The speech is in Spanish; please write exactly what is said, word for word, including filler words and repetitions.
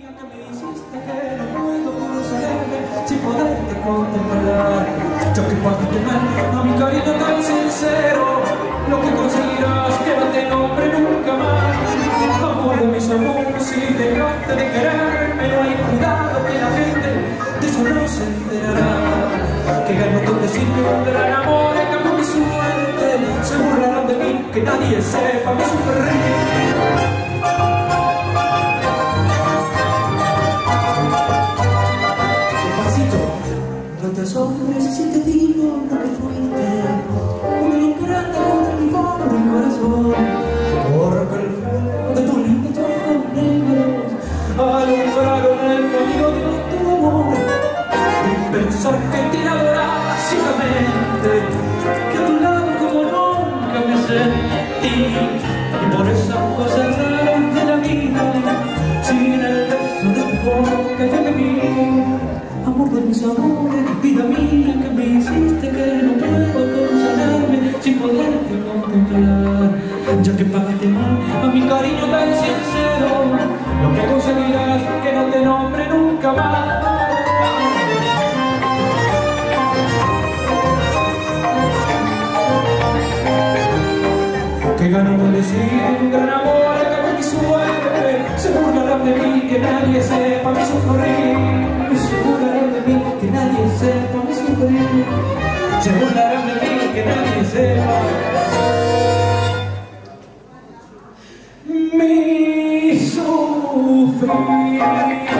que me hiciste que no puedo consolarme sin poderte contemplar. Yo que pagaste mal a mi cariño tan sincero, lo que conseguirás que no te nombre nunca más. Amor de mis amores, si dejaste de quererme, no hay cuidado que la gente de eso no se enterará. Que ganó con decir que un gran amor cambió mi suerte. Se burlarán de mí, que nadie sepa mi sufrir. No te asombres si te digo lo que fuiste, un ingrata con mi pobre corazón, porque el fuego de tu lindos ojos negros alumbraron el camino de tu amor. Y pensar que te adoraba ciegamente, que a tu lado como nunca me sentí, y por esas cosas raras de la vida, sin el beso de tu boca yo me vi. Amor de mis amores, vida mía, que me hiciste que no puedo consolarme sin poderte contemplar. Ya que pagaste mal a mi cariño tan sincero, lo que conseguirás que no te nombre nunca más. Que ganó con decir un gran amor acabó mi suerte. Se burlarán de mí, que nadie sepa mi sufrir. Se burlarán de mí, que nadie sepa mi sufrir. Se burlarán de mí, que nadie sepa mi sufrir.